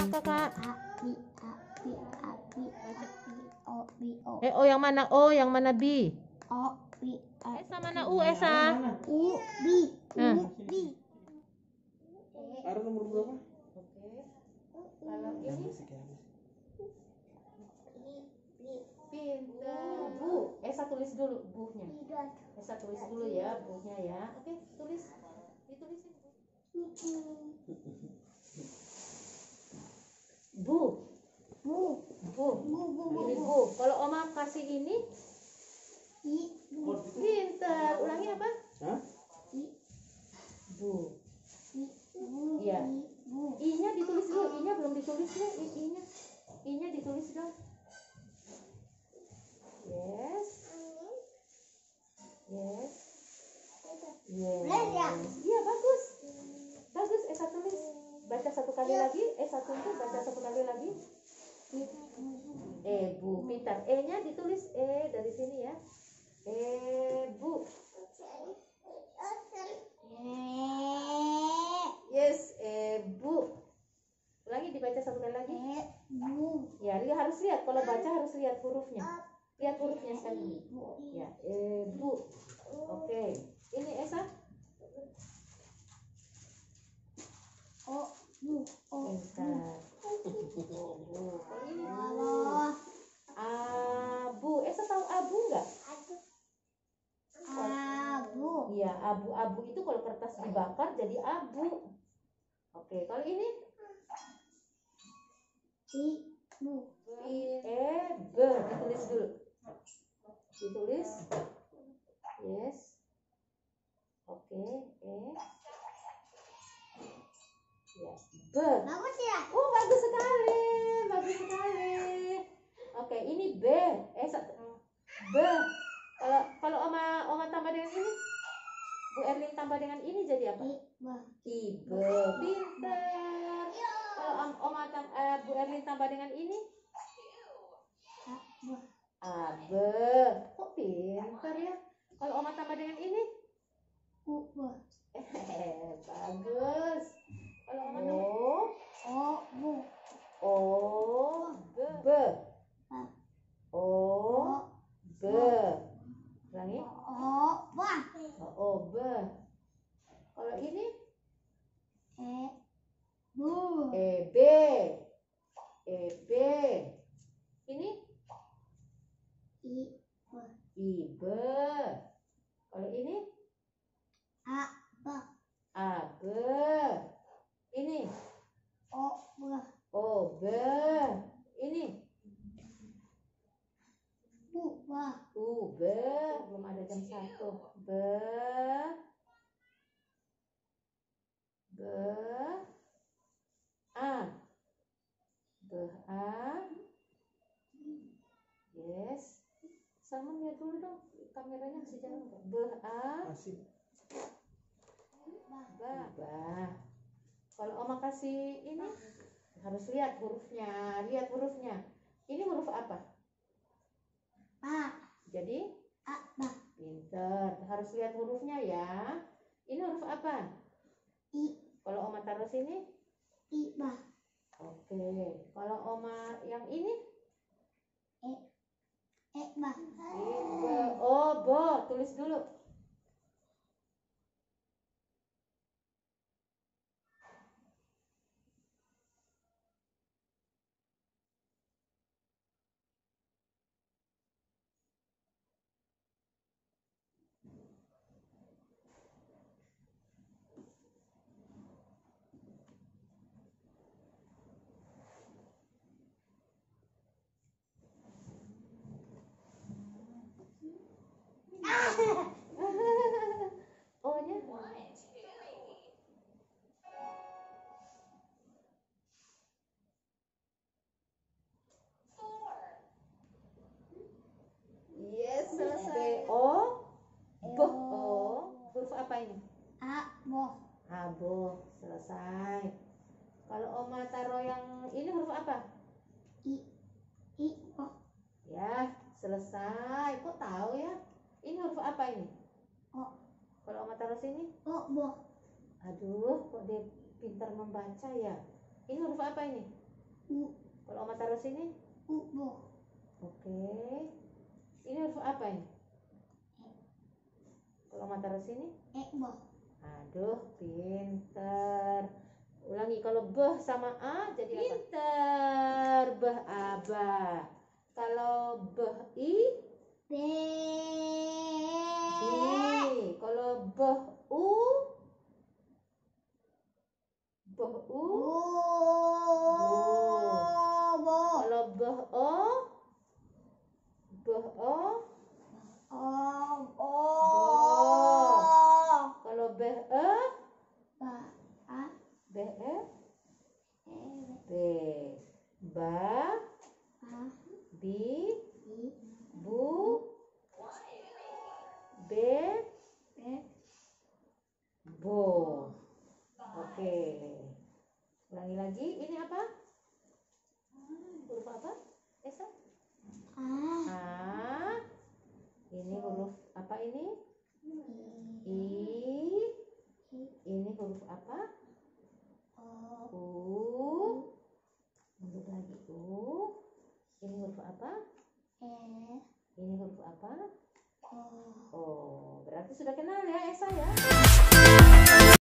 kakak? Api, api, api, api, o, bi, o. O yang mana? O yang mana B? O, bi, Esa mana U, Esa? U, bi, Nah. U, bi. Ada nomor berapa? Oke. Kalau ini pintar. Bu, Esa tulis dulu buhnya. Esa tulis dulu ya buhnya ya. Oke, tulis. Ditulisin. Bu. Bu. Bu. Ini bu. Kalau Oma kasih ini pintar. Ulangi apa? Hah? Bu. Iya. I-nya ditulis dulu. I-nya belum ditulis dulu. I-nya. I-nya ditulis dong. Yes. Yes. Yes. Iya, bagus. Bagus, Esa tulis. Baca satu kali lagi. Esa tulis, baca satu kali lagi. Bu, pintar. E-nya ditulis dari sini ya. Bu. Yes, bu. Ulangi, dibaca satu kali lagi. Ya, dia harus lihat. Kalau baca harus lihat hurufnya. Lihat hurufnya sekali. Ya, bu. Oke. Ini Esa. Pintar. Ini abu. Esa tahu abu nggak? Iya, abu-abu itu kalau kertas dibakar jadi abu. Oke, kalau ini ditulis dulu. Ditulis. Yes. Oke, ya, Bagus ya? Oh, bagus sekali. Bagus sekali. Oke, ini B. B. Kalau Oma tambah dengan ini, Bu Erlin tambah dengan ini jadi apa? Ibe. Pintar. Kalau Bu Erlin tambah dengan ini, Abe. Kok pintar ya? Kalau Oma tambah dengan ini, bagus. Kalau Oma B. Ulangi. B. Kalau ini B. Ini Ibe. Kalau ini Abe. Ini Obe. Ini Ube. Belum ada jam 1. Yes. Salman lihat dulu dong, kameranya masih jalan nggak? Masih. Kalau Oma kasih ini harus lihat hurufnya. Lihat hurufnya. Ini huruf apa? Jadi pinter. Harus lihat hurufnya ya. Ini huruf apa? Kalau Oma taruh sini? Oke. Kalau Oma yang ini? Bo. Tulis dulu. O-nya? Yes, selesai. Huruf apa ini? Abo. Selesai. Kalau Oma taruh yang ini huruf apa? Ya, selesai. Kok tahu ya? Ini huruf apa ini? Kalau Oma taruh sini? Aduh, kok dia pintar membaca ya? Ini huruf apa ini? U. Kalau Oma taruh sini? Ubo. Oke. Ini huruf apa ini? Kalau Oma taruh sini? Ebo. Aduh, pinter. Ulangi, kalau beh sama a jadi apa? Pinter. Beh aba. Kalau beh i? Be. Bi. Kalau beh u? Beh u? Bo. Kalau beh o? Beh o? O. Kalau beh e? Ba. A. Beh e? E. B. Ba. A. Bi. I. Bu. B. Be. Bo. Oke. Ulangi lagi. Ini apa? Huruf apa? Esa? A. A. Ini huruf apa ini? I. Ini huruf apa? O. U. Mundur lagi. U. Ini huruf apa? E. Ini huruf apa? O. Oh, berarti sudah kenal ya Esa ya?